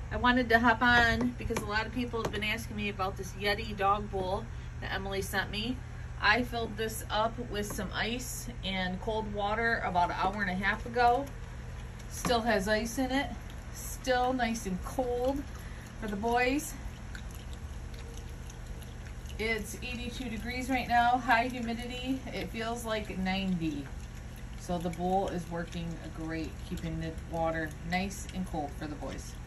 I wanted to hop on because a lot of people have been asking me about this Yeti Dog Bowl that Emily sent me. I filled this up with some ice and cold water about an hour and a half ago. Still has ice in it. Still nice and cold for the boys. It's 82 degrees right now, high humidity. It feels like 90. So the bowl is working great, keeping the water nice and cold for the boys.